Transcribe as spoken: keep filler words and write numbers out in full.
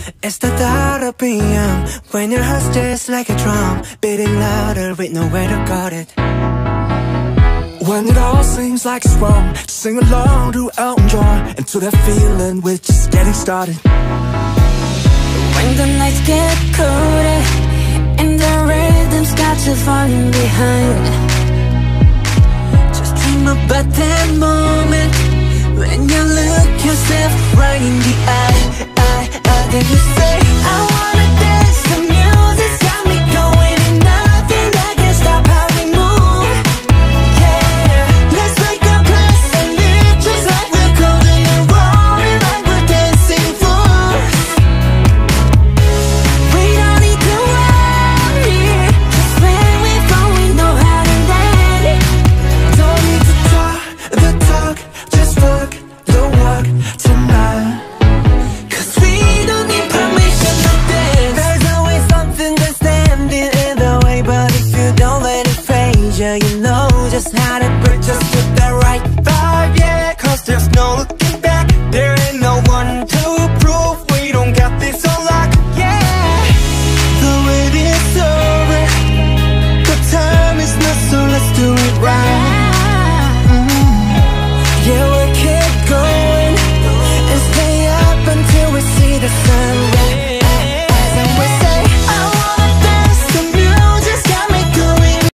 It's the thought of being young, when your heart's just like a drum, beating louder with nowhere to guard it. When it all seems like it's wrong, sing along to Elton John, and to that feeling we're just getting started. When the nights get colder and the rhythm's got you falling behind, just dream about that moment when you look yourself right in the eye, eye, eye. Then you say, I wanna dance, the music's got me going, and nothing that can stop how we move. Yeah, let's make a place and live just like we're golden and rolling like we're dancing fools. We don't need to worry, just when we fall we know how to land it. Don't need to talk the talk, just walk the walk tonight. Cause we don't need permission to dance. There's always something that's standing in the way, but if you don't let it phase you, you know just how to break, just with the right vibe, yeah. Cause there's no looking